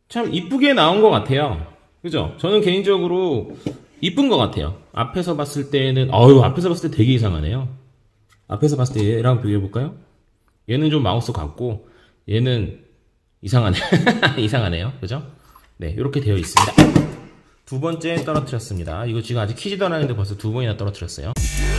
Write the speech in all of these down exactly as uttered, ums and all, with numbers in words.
참 이쁘게 나온 것 같아요. 그죠? 저는 개인적으로 이쁜 것 같아요. 앞에서 봤을 때는 어유 앞에서 봤을 때 되게 이상하네요. 앞에서 봤을 때 얘랑 비교해볼까요? 얘는 좀 마우스 같고 얘는 이상하네. 이상하네요. 그죠? 네, 이렇게 되어 있습니다. 두 번째 떨어뜨렸습니다. 이거 지금 아직 키지도 않았는데 벌써 두 번이나 떨어뜨렸어요.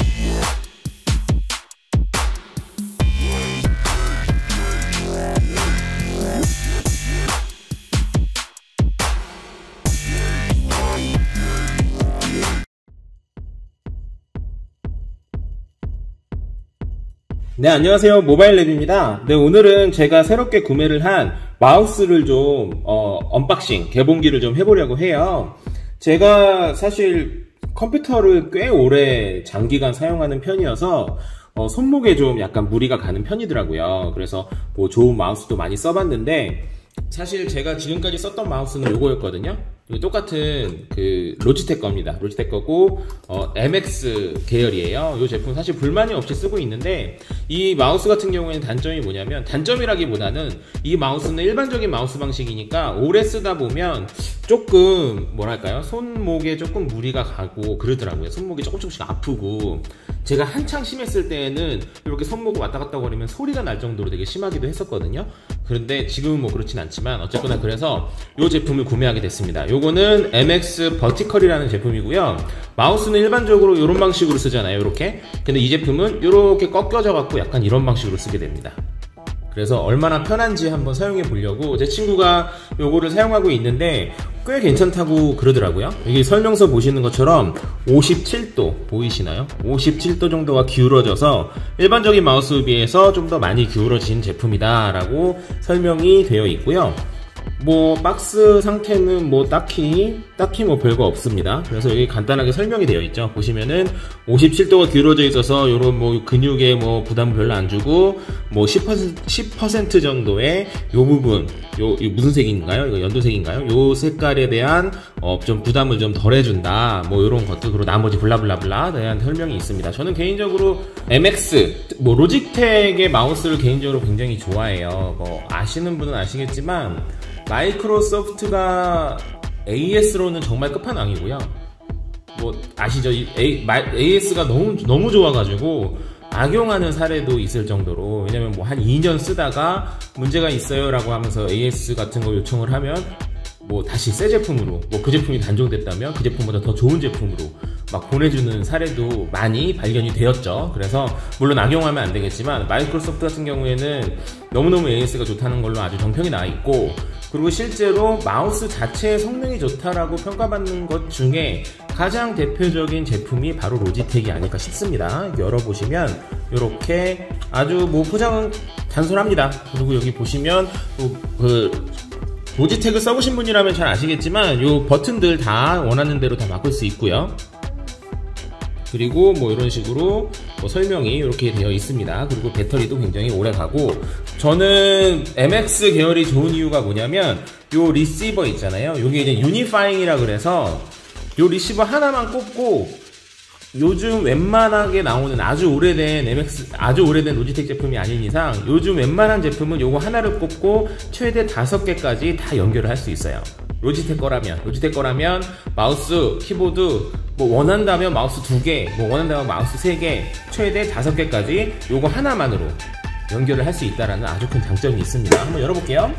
네, 안녕하세요. 모바일랩입니다. 네, 오늘은 제가 새롭게 구매를 한 마우스를 좀 어, 언박싱, 개봉기를 좀 해보려고 해요. 제가 사실 컴퓨터를 꽤 오래 장기간 사용하는 편이어서 어, 손목에 좀 약간 무리가 가는 편이더라고요. 그래서 뭐 좋은 마우스도 많이 써봤는데 사실 제가 지금까지 썼던 마우스는 요거였거든요. 똑같은 그 로지텍 겁니다. 로지텍 거고 어, 엠엑스 계열이에요. 이 제품 사실 불만이 없이 쓰고 있는데 이 마우스 같은 경우에는 단점이 뭐냐면, 단점이라기보다는 이 마우스는 일반적인 마우스 방식이니까 오래 쓰다 보면 조금 뭐랄까요, 손목에 조금 무리가 가고 그러더라고요. 손목이 조금 조금씩 아프고, 제가 한창 심했을 때에는 이렇게 손목 왔다 갔다 거리면 소리가 날 정도로 되게 심하기도 했었거든요. 그런데 지금은 뭐 그렇진 않지만 어쨌거나 그래서 이 제품을 구매하게 됐습니다. 요거는 엠엑스 버티컬이라는 제품이고요. 마우스는 일반적으로 이런 방식으로 쓰잖아요, 이렇게. 근데 이 제품은 이렇게 꺾여져 갖고 약간 이런 방식으로 쓰게 됩니다. 그래서 얼마나 편한지 한번 사용해 보려고 제 친구가 요거를 사용하고 있는데 꽤 괜찮다고 그러더라고요. 여기 설명서 보시는 것처럼 오십칠 도 보이시나요? 오십칠 도 정도가 기울어져서 일반적인 마우스에 비해서 좀 더 많이 기울어진 제품이다 라고 설명이 되어 있고요. 뭐 박스 상태는 뭐 딱히 딱히 뭐 별거 없습니다. 그래서 여기 간단하게 설명이 되어 있죠. 보시면은 오십칠 도가 기울어져 있어서 요런 뭐 근육에 뭐 부담을 별로 안 주고 뭐 십 퍼센트, 십 퍼센트 정도의 요 부분, 요, 요 무슨 색인가요? 이거 연두색인가요? 요 색깔에 대한 어 좀 부담을 좀 덜 해준다, 뭐 요런 것도. 그리고 나머지 블라블라블라 대한 설명이 있습니다. 저는 개인적으로 엠엑스 뭐 로지텍의 마우스를 개인적으로 굉장히 좋아해요. 뭐 아시는 분은 아시겠지만 마이크로소프트가 에이에스로는 정말 끝판왕이고요. 뭐 아시죠? 에이에스가 너무 너무 좋아가지고 악용하는 사례도 있을 정도로. 왜냐면 뭐 한 이 년 쓰다가 문제가 있어요 라고 하면서 에이에스 같은 거 요청을 하면 뭐 다시 새 제품으로, 뭐 그 제품이 단종됐다면 그 제품보다 더 좋은 제품으로 막 보내주는 사례도 많이 발견이 되었죠. 그래서 물론 악용하면 안 되겠지만 마이크로소프트 같은 경우에는 너무너무 에이에스가 좋다는 걸로 아주 정평이 나와 있고, 그리고 실제로 마우스 자체의 성능이 좋다라고 평가받는 것 중에 가장 대표적인 제품이 바로 로지텍이 아닐까 싶습니다. 열어보시면 이렇게 아주 뭐 포장은 단순합니다. 그리고 여기 보시면 또 그 로지텍을 써보신 분이라면 잘 아시겠지만 이 버튼들 다 원하는 대로 다 바꿀 수 있고요. 그리고 뭐 이런 식으로 뭐 설명이 이렇게 되어 있습니다. 그리고 배터리도 굉장히 오래 가고, 저는 엠엑스 계열이 좋은 이유가 뭐냐면 요 리시버 있잖아요. 요게 이제 유니파잉이라 그래서 요 리시버 하나만 꼽고 요즘 웬만하게 나오는 아주 오래된 엠엑스, 아주 오래된 로지텍 제품이 아닌 이상 요즘 웬만한 제품은 요거 하나를 꼽고 최대 다섯 개까지 다 연결을 할 수 있어요. 로지텍 거라면, 로지텍 거라면 마우스, 키보드, 뭐 원한다면 마우스 두 개, 뭐 원한다면 마우스 세 개, 최대 다섯 개까지 요거 하나만으로 연결을 할 수 있다라는 아주 큰 장점이 있습니다. 한번 열어볼게요.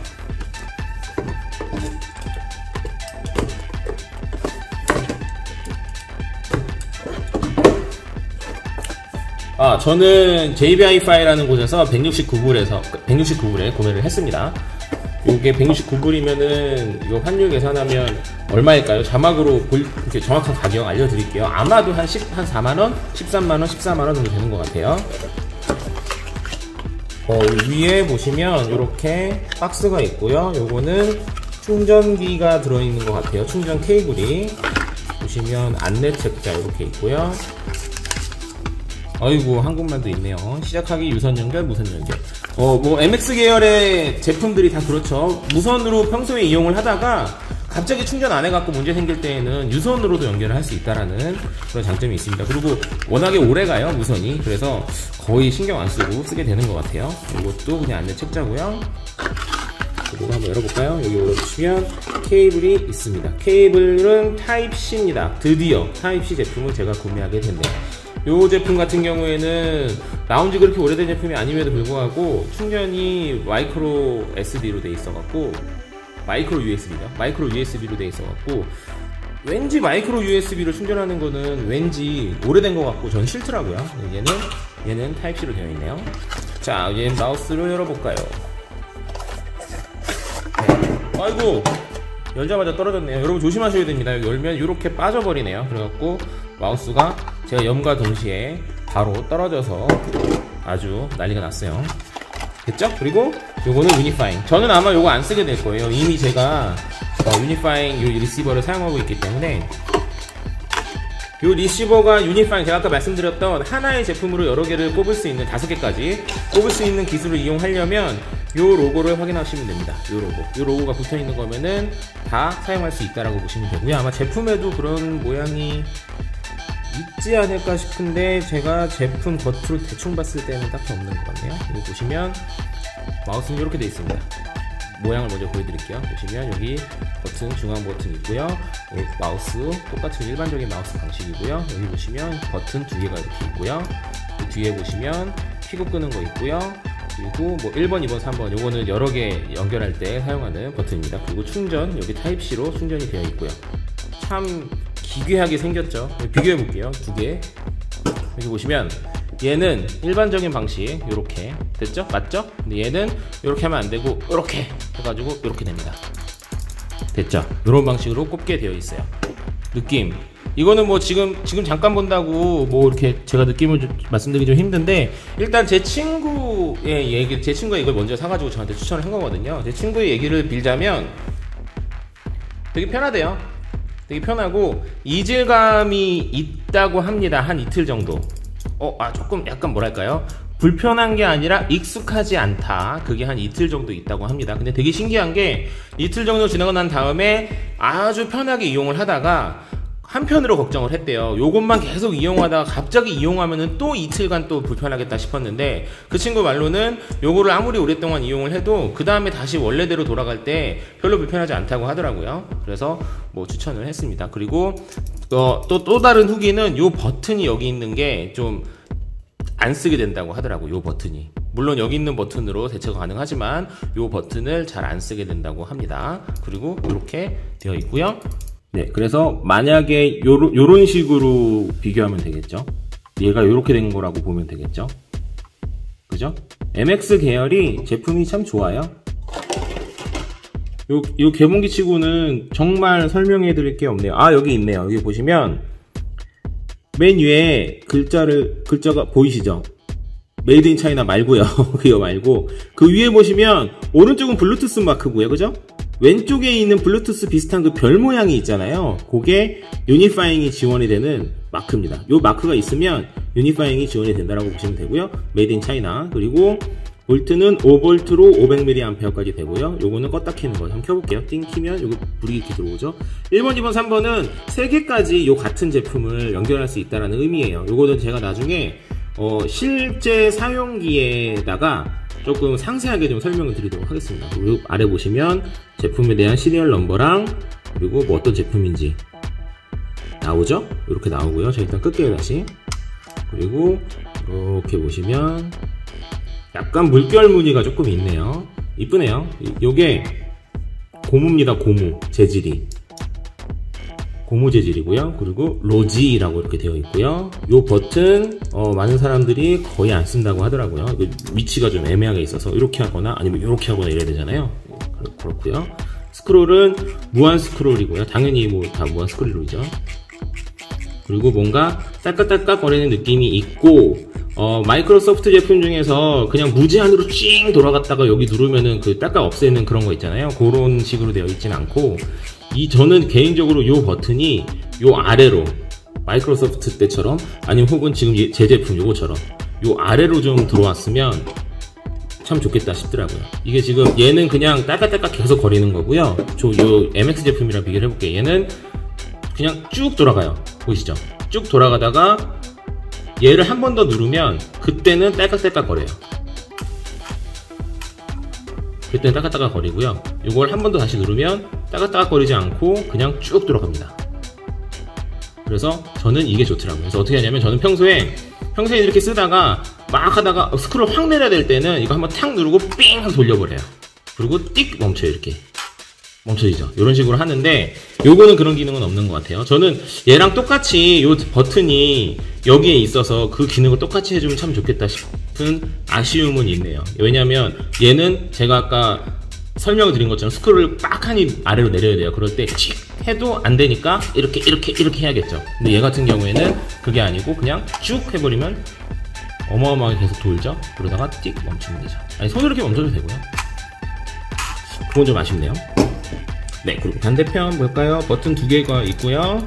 아, 저는 제이비아이파이라는 곳에서 백육십구 불에서 백육십구 불에 구매를 했습니다. 요게 백육십구 불이면은 이거 환율 계산하면 얼마일까요? 자막으로 볼, 이렇게 정확한 가격 알려드릴게요. 아마도 한 십, 한 사만 원? 십삼만 원, 십사만 원 정도 되는 것 같아요. 어, 위에 보시면 이렇게 박스가 있고요. 요거는 충전기가 들어있는 것 같아요. 충전 케이블이. 보시면 안내 책자 이렇게 있고요. 아이고, 한국말도 있네요. 시작하기 유선 연결, 무선 연결. 어, 뭐 엠엑스 계열의 제품들이 다 그렇죠. 무선으로 평소에 이용을 하다가 갑자기 충전 안 해갖고 문제 생길 때에는 유선으로도 연결을 할 수 있다라는 그런 장점이 있습니다. 그리고 워낙에 오래 가요, 무선이. 그래서 거의 신경 안 쓰고 쓰게 되는 것 같아요. 이것도 그냥 안내 책자고요. 그리고 한번 열어볼까요? 여기 열어주시면 케이블이 있습니다. 케이블은 타입 씨입니다. 드디어 타입 씨 제품을 제가 구매하게 됐네요. 이 제품 같은 경우에는 나온 지 그렇게 오래된 제품이 아님에도 불구하고 충전이 마이크로 에스디로 돼 있어갖고 마이크로 유에스비죠. 마이크로 유에스비로 돼 있어갖고 왠지 마이크로 유에스비로 충전하는 거는 왠지 오래된 것 같고 전 싫더라고요. 얘는 얘는 타입 씨로 되어 있네요. 자, 이제 마우스를 열어볼까요? 네. 아이고, 열자마자 떨어졌네요. 여러분 조심하셔야 됩니다. 열면 이렇게 빠져버리네요. 그래갖고 마우스가 제가 염과 동시에 바로 떨어져서 아주 난리가 났어요. 됐죠? 그리고 요거는 유니파잉. 저는 아마 요거 안 쓰게 될 거예요. 이미 제가 어, 유니파잉 요 리시버를 사용하고 있기 때문에. 요 리시버가 유니파잉, 제가 아까 말씀드렸던 하나의 제품으로 여러 개를 꼽을 수 있는 다섯 개까지 꼽을 수 있는 기술을 이용하려면 요 로고를 확인하시면 됩니다. 요 로고. 요 로고가 붙어 있는 거면은 다 사용할 수 있다라고 보시면 되고요. 아마 제품에도 그런 모양이 있지 않을까 싶은데 제가 제품 겉으로 대충 봤을 때는 딱히 없는 것 같네요. 여기 보시면 마우스는 이렇게 되어 있습니다. 모양을 먼저 보여드릴게요. 보시면 여기 버튼, 중앙 버튼 있고요. 여기 마우스, 똑같은 일반적인 마우스 방식이고요. 여기 보시면 버튼 두 개가 이렇게 있고요. 그 뒤에 보시면 켜고 끄는 거 있고요. 그리고 뭐 일 번, 이 번, 삼 번 요거는 여러 개 연결할 때 사용하는 버튼입니다. 그리고 충전, 여기 타입 씨로 충전이 되어 있고요. 참 기괴하게 생겼죠. 비교해 볼게요. 두 개. 여기 보시면 얘는 일반적인 방식 요렇게 됐죠? 맞죠? 근데 얘는 요렇게 하면 안 되고 요렇게 해가지고 요렇게 됩니다. 됐죠? 요런 방식으로 꼽게 되어 있어요. 느낌, 이거는 뭐 지금 지금 잠깐 본다고 뭐 이렇게 제가 느낌을 좀 말씀드리기 좀 힘든데, 일단 제 친구의 얘기, 제 친구가 이걸 먼저 사가지고 저한테 추천을 한 거거든요. 제 친구의 얘기를 빌자면 되게 편하대요. 되게 편하고 이질감이 있다고 합니다. 한 이틀 정도. 어, 아, 조금 약간 뭐랄까요? 불편한 게 아니라 익숙하지 않다. 그게 한 이틀 정도 있다고 합니다. 근데 되게 신기한 게 이틀 정도 지나고 난 다음에 아주 편하게 이용을 하다가 한편으로 걱정을 했대요. 요것만 계속 이용하다가 갑자기 이용하면은 또 이틀간 또 불편하겠다 싶었는데, 그 친구 말로는 요거를 아무리 오랫동안 이용을 해도 그 다음에 다시 원래대로 돌아갈 때 별로 불편하지 않다고 하더라고요. 그래서 뭐 추천을 했습니다. 그리고 어, 또, 또 다른 후기는 요 버튼이 여기 있는 게 좀 안 쓰게 된다고 하더라고요. 요 버튼이. 물론 여기 있는 버튼으로 대체가 가능하지만 요 버튼을 잘 안 쓰게 된다고 합니다. 그리고 이렇게 되어 있고요. 네, 그래서 만약에 요런, 요런 식으로 비교하면 되겠죠. 얘가 요렇게 된 거라고 보면 되겠죠. 그죠? 엠엑스 계열이 제품이 참 좋아요. 요, 요 개봉기 치고는 정말 설명해 드릴 게 없네요. 아, 여기 있네요. 여기 보시면 맨 위에 글자를, 글자가 보이시죠? 메이드 인 차이나 말고요. 그거 말고 그 위에 보시면 오른쪽은 블루투스 마크고요. 그죠? 왼쪽에 있는 블루투스 비슷한 그 별 모양이 있잖아요. 그게 유니파잉이 지원이 되는 마크입니다. 요 마크가 있으면 유니파잉이 지원이 된다라고 보시면 되고요. 메이드 인 차이나. 그리고 볼트는 오 볼트로 오백 밀리앰페어까지 되고요. 요거는 껐다 켜는 거 한번 켜볼게요. 띵 키면 요거 불이 이렇게 들어오죠. 일 번, 이 번, 삼 번은 세 개까지 요 같은 제품을 연결할 수 있다는 의미예요. 요거는 제가 나중에 어, 실제 사용기에다가 조금 상세하게 좀 설명을 드리도록 하겠습니다. 그리고 아래 보시면 제품에 대한 시리얼 넘버랑 그리고 뭐 어떤 제품인지 나오죠? 이렇게 나오고요. 자, 일단 끌게요 다시. 그리고 이렇게 보시면 약간 물결 무늬가 조금 있네요. 이쁘네요. 요게 고무입니다. 고무 재질이 고무 재질이고요. 그리고 로지라고 이렇게 되어 있고요. 요 버튼 어, 많은 사람들이 거의 안 쓴다고 하더라고요. 위치가 좀 애매하게 있어서 이렇게 하거나 아니면 이렇게 하거나 이래야 되잖아요. 그렇고요. 스크롤은 무한 스크롤이고요. 당연히 뭐 다 무한 스크롤이죠. 그리고 뭔가 딸깍딸깍 거리는 느낌이 있고, 어, 마이크로소프트 제품 중에서 그냥 무제한으로 찡 돌아갔다가 여기 누르면은 그 딸깍 없애는 그런 거 있잖아요. 그런 식으로 되어 있진 않고, 이 저는 개인적으로 요 버튼이 요 아래로 마이크로소프트 때처럼 아니면 혹은 지금 제 제품 요거처럼 요 아래로 좀 들어왔으면 참 좋겠다 싶더라고요. 이게 지금 얘는 그냥 딸깍딸깍 계속 거리는 거고요. 저 요 엠엑스 제품이랑 비교를 해볼게요. 얘는 그냥 쭉 돌아가요. 보이시죠? 쭉 돌아가다가 얘를 한 번 더 누르면 그때는 딸깍딸깍 거려요. 그때는 따각따각 거리고요. 이걸 한 번 더 다시 누르면 따각따각 거리지 않고 그냥 쭉 들어갑니다. 그래서 저는 이게 좋더라고요. 그래서 어떻게 하냐면 저는 평소에 평소에 이렇게 쓰다가 막 하다가 스크롤 확 내려야 될 때는 이거 한번 탁 누르고 삥 하고 돌려버려요. 그리고 띡 멈춰요. 이렇게 멈춰지죠. 이런 식으로 하는데 요거는 그런 기능은 없는 것 같아요. 저는 얘랑 똑같이 요 버튼이 여기에 있어서 그 기능을 똑같이 해주면 참 좋겠다 싶은 아쉬움은 있네요. 왜냐면 얘는 제가 아까 설명을 드린 것처럼 스크롤을 빡하니 아래로 내려야 돼요. 그럴 때 칙 해도 안 되니까 이렇게 이렇게 이렇게 해야겠죠. 근데 얘 같은 경우에는 그게 아니고 그냥 쭉 해버리면 어마어마하게 계속 돌죠. 그러다가 띡 멈추면 되죠. 아니 손으로 이렇게 멈춰도 되고요. 그건 좀 아쉽네요. 네, 그리고 반대편 볼까요? 버튼 두 개가 있고요.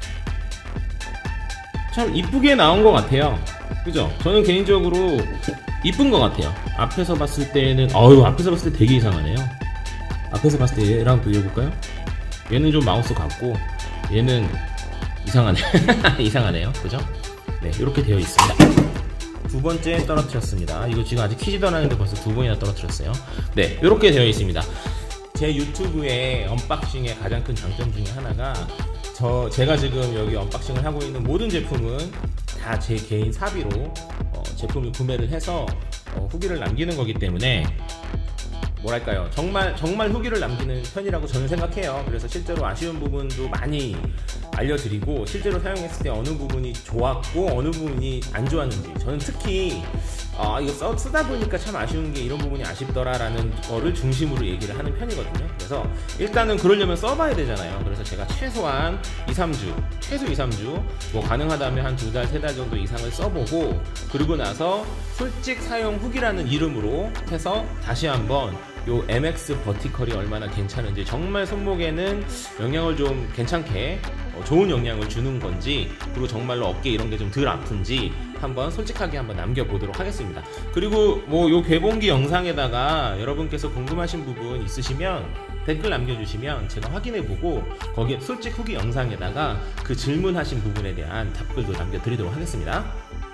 참 이쁘게 나온 것 같아요. 그죠? 저는 개인적으로 이쁜 것 같아요. 앞에서 봤을 때는 어유 앞에서 봤을 때 되게 이상하네요. 앞에서 봤을 때 얘랑 비교해볼까요? 얘는 좀 마우스 같고 얘는 이상하네. 이상하네요. 그죠? 네, 이렇게 되어 있습니다. 두 번째 떨어뜨렸습니다. 이거 지금 아직 키지도 않았는데 벌써 두 번이나 떨어뜨렸어요. 네, 이렇게 되어 있습니다. 제 유튜브의 언박싱의 가장 큰 장점 중에 하나가 저 제가 지금 여기 언박싱을 하고 있는 모든 제품은 다 제 개인 사비로 어, 제품을 구매를 해서 어, 후기를 남기는 거기 때문에 뭐랄까요, 정말 정말 후기를 남기는 편이라고 저는 생각해요. 그래서 실제로 아쉬운 부분도 많이 알려드리고 실제로 사용했을 때 어느 부분이 좋았고 어느 부분이 안 좋았는지, 저는 특히 아 이거 써, 쓰다 보니까 참 아쉬운 게 이런 부분이 아쉽더라 라는 거를 중심으로 얘기를 하는 편이거든요. 그래서 일단은 그러려면 써봐야 되잖아요. 그래서 제가 최소한 이, 삼 주 최소 이, 삼 주 뭐 가능하다면 한 두 달, 세 달 정도 이상을 써보고 그러고 나서 솔직 사용 후기라는 이름으로 해서 다시 한번 요 엠엑스 버티컬이 얼마나 괜찮은지, 정말 손목에는 영향을 좀 괜찮게 어, 좋은 영향을 주는 건지, 그리고 정말로 어깨 이런 게 좀 덜 아픈지 한번 솔직하게 한번 남겨보도록 하겠습니다. 그리고 뭐 요 개봉기 영상에다가 여러분께서 궁금하신 부분 있으시면 댓글 남겨주시면 제가 확인해보고 거기에 솔직 후기 영상에다가 그 질문하신 부분에 대한 답글도 남겨드리도록 하겠습니다.